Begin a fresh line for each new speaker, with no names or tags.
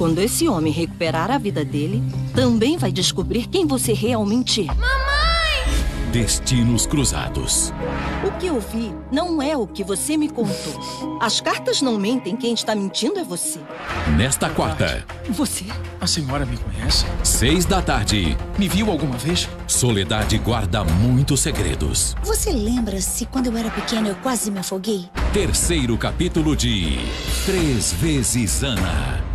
Quando esse homem recuperar a vida dele, também vai descobrir quem você realmente é.
Destinos cruzados.
O que eu vi não é o que você me contou. As cartas não mentem, quem está mentindo é você.
Nesta quarta.
Você?
A senhora me conhece?
6h.
Me viu alguma vez?
Soledade guarda muitos segredos.
Você lembra se quando eu era pequena eu quase me afoguei?
Terceiro capítulo de 3 vezes Ana.